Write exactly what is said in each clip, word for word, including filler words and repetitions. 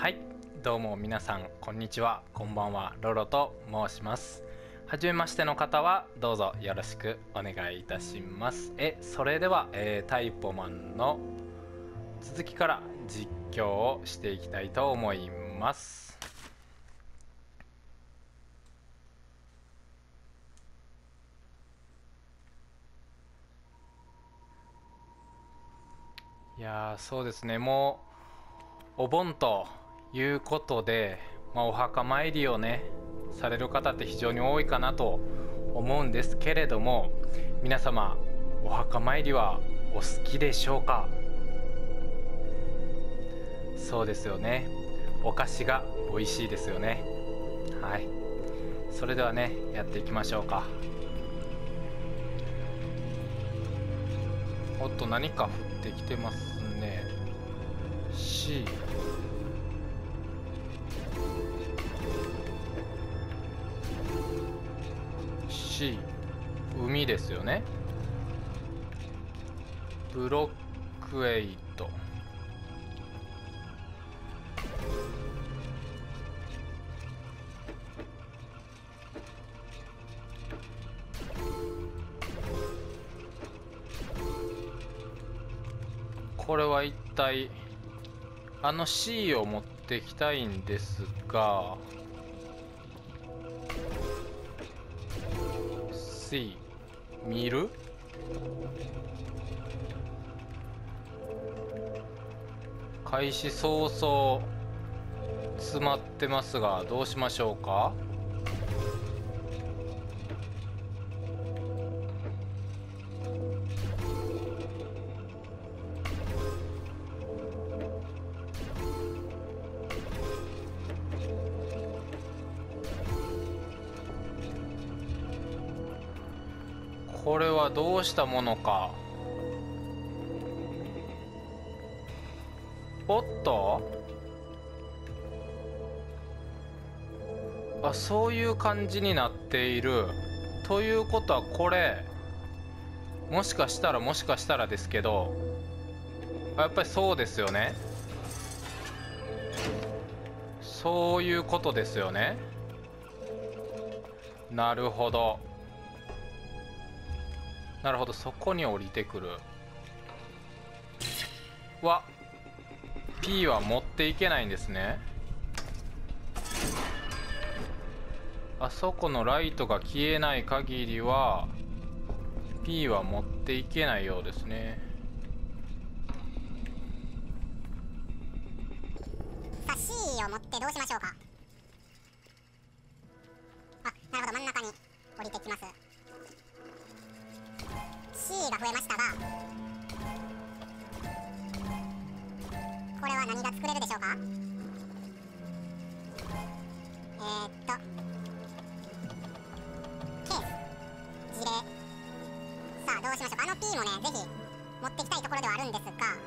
はい、どうも皆さんこんにちは、こんばんは。ロロと申します。はじめましての方はどうぞよろしくお願いいたします。えそれでは、えー、タイポマンの続きから実況をしていきたいと思います。いやーそうですね、もうお盆ということで、まあ、お墓参りをねされる方って非常に多いかなと思うんですけれども、皆様お墓参りはお好きでしょうか？そうですよね、お菓子が美味しいですよね。はい、それではねやっていきましょうか。おっと、何か降ってきてますね。 C C 海ですよね。ブロックエイト、これは一体あの C を持ってきたいんですが、 C 見る？開始早々詰まってますが、どうしましょうか？これはどうしたものか。おっと、あ、そういう感じになっているということは、これもしかしたらもしかしたらですけど、やっぱりそうですよね。そういうことですよね。なるほどなるほど、そこに降りてくる。わ、 P は持っていけないんですね。あそこのライトが消えない限りは P は持っていけないようですね。 さあ C を持ってどうしましょうか。あ、なるほど、真ん中に降りてきます。 C が増えましたが、これは何が作れるでしょうか。えー、っとケース事例、さあどうしましょうか。あの P もねぜひ持ってきたいところではあるんですが、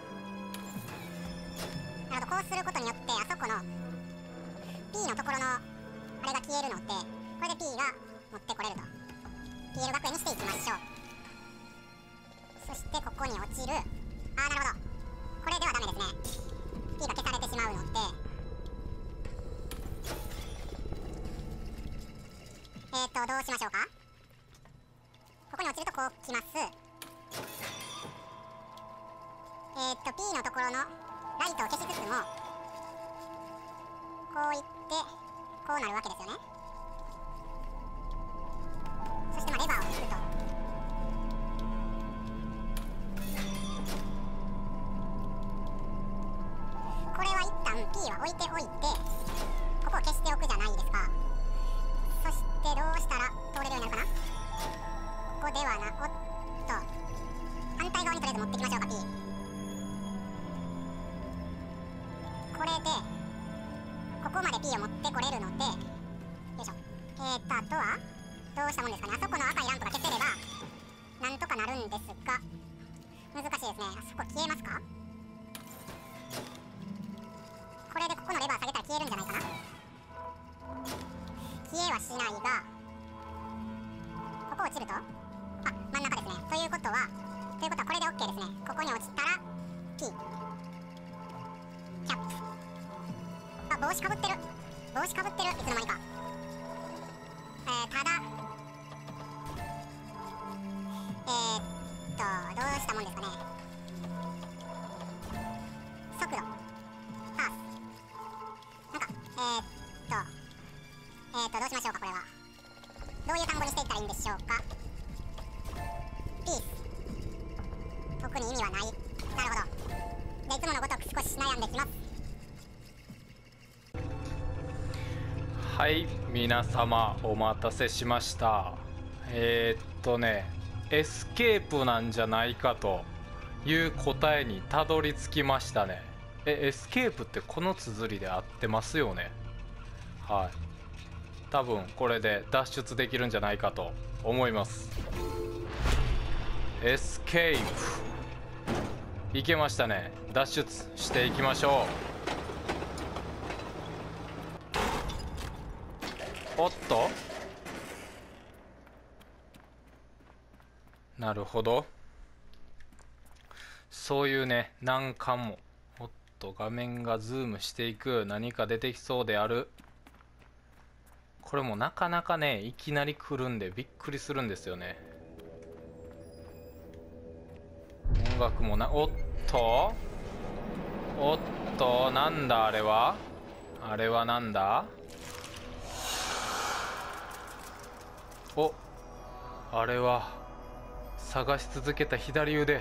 なるほど、こうすることによってあそこの P のところのあれが消えるので、これで P が持ってこれると。 ピーエル 学園にしていきましょう。そしてここに落ちる。あー、なるほど、これではダメですね。 P が消されてしまうので、えーとどうしましょうか。ここに落ちるとこう来ます。えーと P のところのライトを消しつつもこういってこうなるわけですよね。そしてまあレバーを引くと、これは一旦 P は置いておいてここを消しておくじゃないですか。そしてどうしたら通れるようになるかな。ここではな、おっと反対側にとりあえず持ってきましょうか。 P これでここまで P を持ってこれるので、よいしょ。えーっとあとはどうしたもんですかね。あそこの赤いランプが消せればなんとかなるんですが、難しいですね。あそこ消えますか。これでここのレバー下げたら消えるんじゃないかな。消えはしないが、ここ落ちると、あ、真ん中ですね。ということはということはこれで OK ですね。ここに落ちたら P キャップ、あ、 帽子かぶってる帽子かぶってるいつの間にか。えー、ただえー、っとどうしたもんですかね。速度パースなんかえー、っとえー、っとどうしましょうか。これはどういう単語にしていったらいいんでしょうか。ピース特に意味はない。なるほど。じゃあいつものごとく少し悩んできます。 はい、皆様お待たせしました。えー、っとねエスケープなんじゃないかという答えにたどり着きましたね。えエスケープってこの綴りで合ってますよね。はい、多分これで脱出できるんじゃないかと思います。エスケープいけましたね。脱出していきましょう。おっと、なるほど、そういうね難関も。おっと、画面がズームしていく。何か出てきそうである。これもなかなかねいきなり来るんでびっくりするんですよね。音楽もな。おっとおっと、なんだあれは。あれはなんだ。お、あれは探し続けた左腕。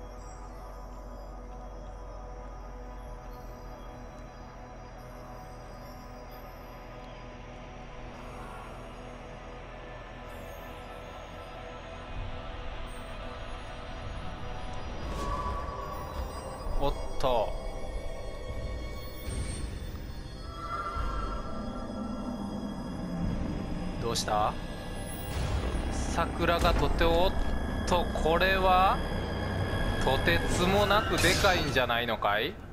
おっと、どうした。桜がとて。おっと、これはとてつもなくでかいんじゃないのかい。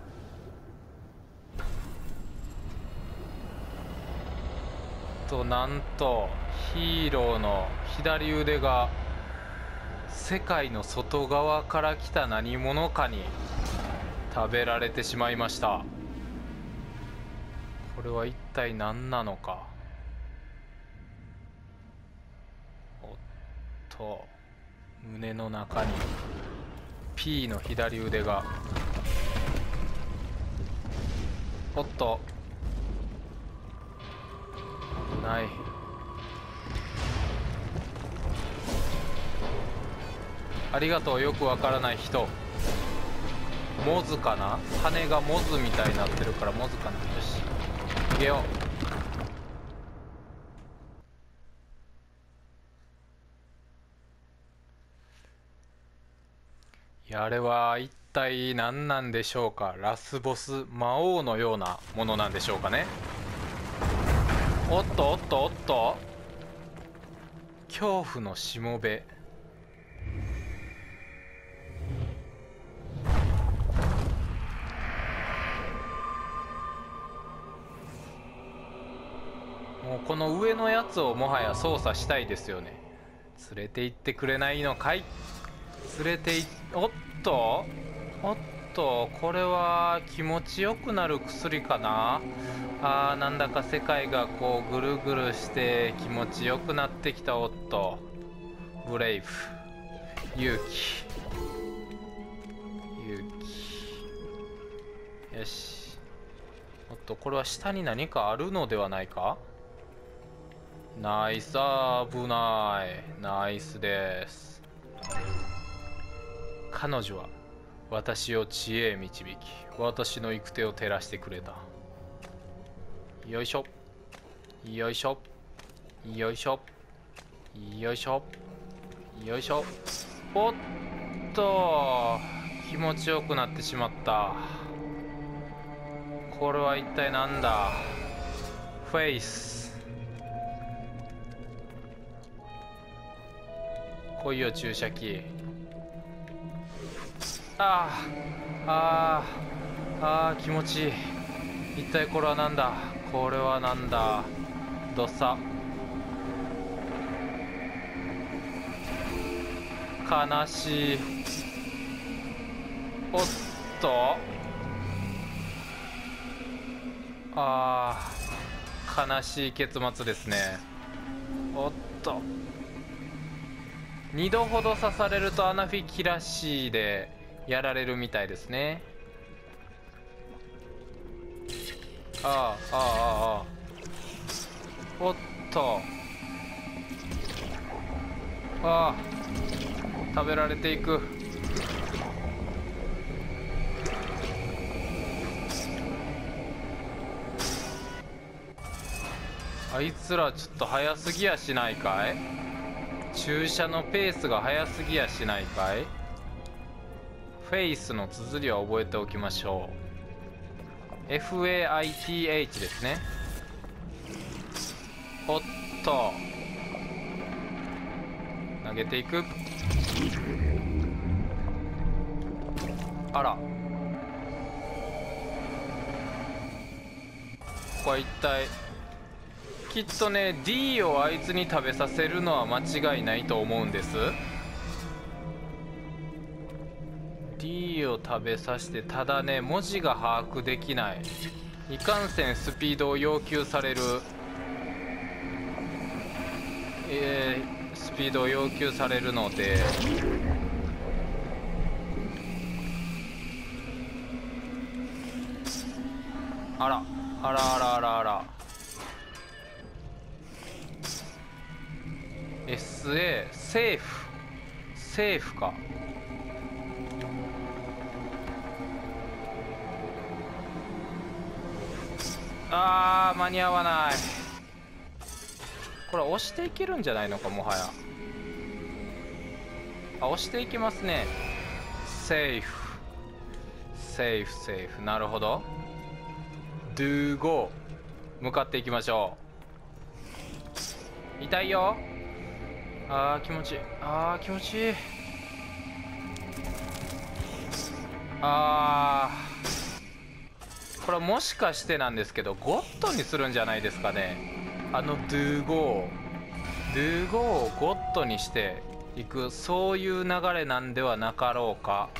と、なんとヒーローの左腕が世界の外側から来た何者かに食べられてしまいました。これは一体何なのか。おっと、胸の中に P の左腕が。おっと、危ない。ありがとう、よくわからない人。モズかな。羽がモズみたいになってるからモズかな。よし、逃げよう。いや、あれは一体何なんでしょうか。ラスボス、魔王のようなものなんでしょうかね。おっとおっとおっと、恐怖のしもべ。もうこの上のやつをもはや操作したいですよね。連れて行ってくれないのかい。連れていおっとおっと、これは気持ちよくなる薬かな。あー、なんだか世界がこうぐるぐるして気持ちよくなってきた。おっと、ブレイブ、勇気、勇気。よし。おっと、これは下に何かあるのではないか。ナイス、危ない。ナイスです。彼女は私を知恵へ導き、私の行く手を照らしてくれた。よいしょよいしょよいしょよいしょよいしょ。おっと、気持ちよくなってしまった。これは一体なんだ。フェイス。来いよ注射器。あーあーあー、気持ちいい。一体これはなんだ。これはなんだ。どっさ。悲しい。おっと、 あー、悲しい結末ですね。おっと、にどほど刺されるとアナフィキラシーでやられるみたいですね。ああああああ、おっと、ああ、食べられていく。あいつらちょっと早すぎやしないかい。注射のペースが早すぎやしないかい。フェイスの綴りは覚えておきましょう。 エフエーアイティーエイチ ですね。おっと、投げていく。あら、ここは一体、きっとね D をあいつに食べさせるのは間違いないと思うんです。 D を食べさせて、ただね文字が把握できない。いかんせんスピードを要求される、えー、スピードを要求されるので、あらあらあらあらあら、 エスエー セーフ、セーフか。あー、間に合わない。これ押していけるんじゃないのか、もはや。あ、押していきますね。セーフセーフセーフ、なるほど。 Do go、 向かっていきましょう。痛いよ。あー気持ちいい、あー気持ちいい。あー、これはもしかしてなんですけどゴッドにするんじゃないですかね。あの Do go Do go をゴッドにしていく、そういう流れなんではなかろうか。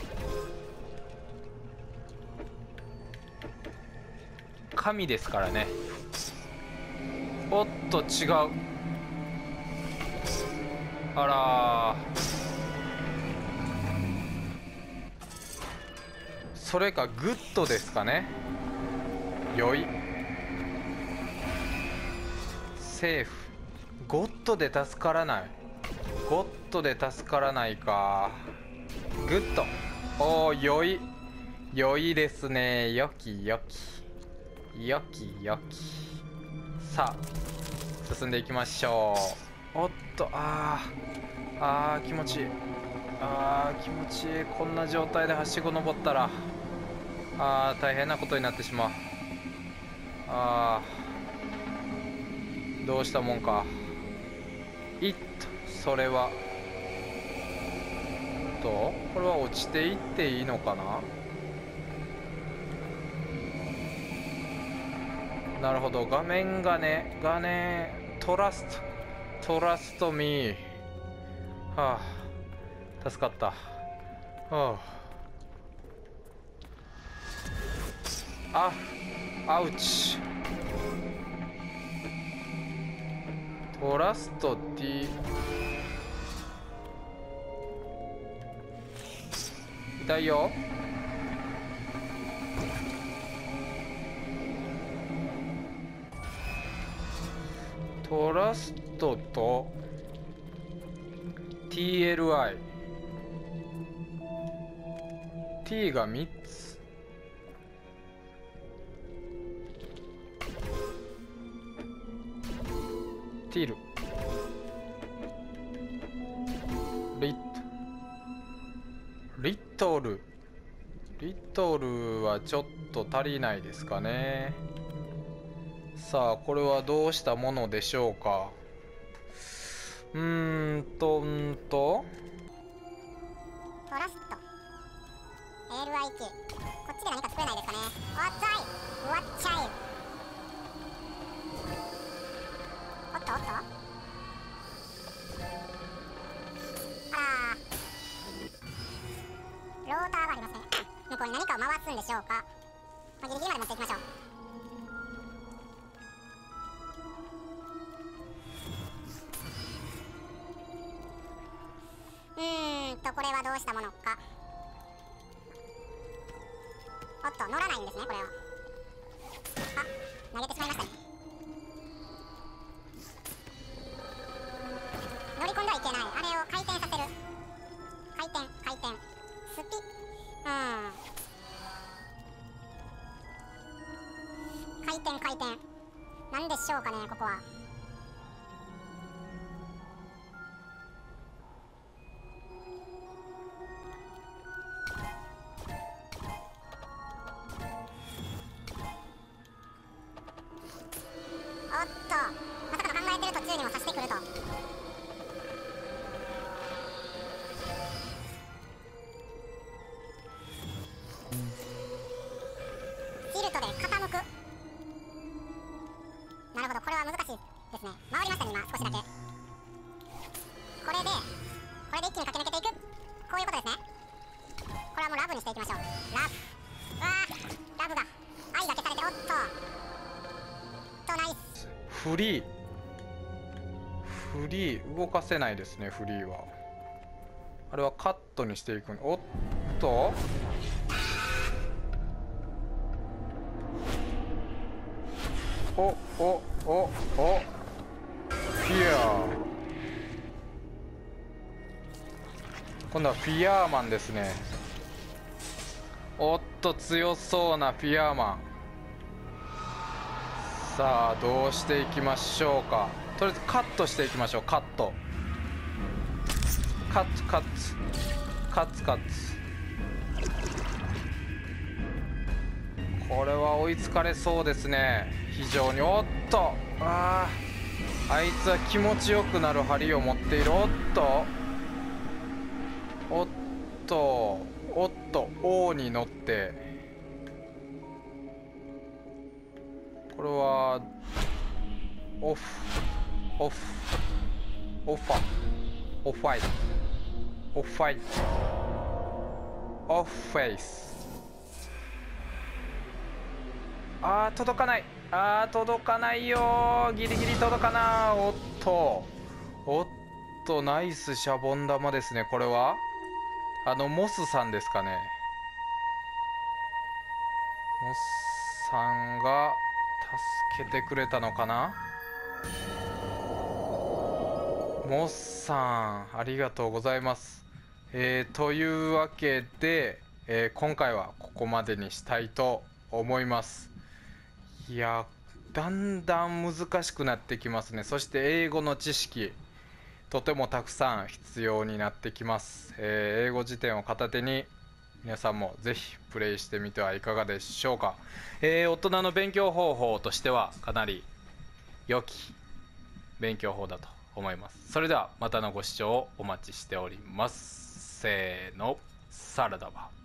神ですからね。おっと違う。あらー、それかグッドですかね。よい、セーフ。ゴッドで助からない。ゴッドで助からないか。グッド、おお、よいよいですね。よきよきよきよき。さあ進んでいきましょう。おっと、あーあー気持ちいい、あー気持ちいい。こんな状態ではしご登ったら、あー大変なことになってしまう。あーどうしたもんか。いっと、それはと、これは落ちていっていいのかな。なるほど、画面がねがねトラストトラストミー。はあ助かった。はああ、アウチ。トラスト D、 痛いよ。トラストと ティーエルアイ、 T がみっつ。ティル、リットリットルリットルはちょっと足りないですかね。さあこれはどうしたものでしょうか。うーんとんとトラスト エルアイキュー、 こっちで何か作れないですかね。おっつい、おっちゃい。おっとおっと、あらー、ローターがありますね。向こうに何かを回すんでしょうか。まあ、ギリギリまで持っていきましょう。 したものか。おっと乗らないんですねこれは。あ、投げてしまいましたね。乗り込んではいけない。あれを回転させる。回転回転スピうん回転回転なんでしょうかねここは。おっとまさかの考えてる途中にもさしてくると。ティルトで傾く。なるほど、これは難しいですね。回りましたね今少しだけ。これでこれで一気に駆け抜けていく、こういうことですね。これはもうラブにしていきましょう。ラブ、うわーラブが愛が消されて、おっととナイス。 フリーフリー動かせないですね。フリーはあれはカットにしていく。おっとおおおおフィアー、今度はフィアーマンですね。おっと強そうなフィアーマン。さあどうしていきましょうか。とりあえずカットしていきましょう。カットカッツカッツカッツカッツ。これは追いつかれそうですね非常に。おっとあーあいつは気持ちよくなる針を持っている。おっとおっとおっと王に乗って、これはオフオフオファオファイオファイオフフェイス。あー届かない。あー届かないよ。ギリギリ届かな。おっとおっとナイスシャボン玉ですね。これはあのモスさんですかね。モスさんが助けてくれたのかな。モスさんありがとうございます。えー、というわけで、えー、今回はここまでにしたいと思います。いやだんだん難しくなってきますね。そして英語の知識とてもたくさん必要になってきます。えー、英語辞典を片手に皆さんもぜひプレイしてみてはいかがでしょうか。えー、大人の勉強方法としてはかなり良き勉強法だと思います。それではまたのご視聴をお待ちしております。せーの、さらだば。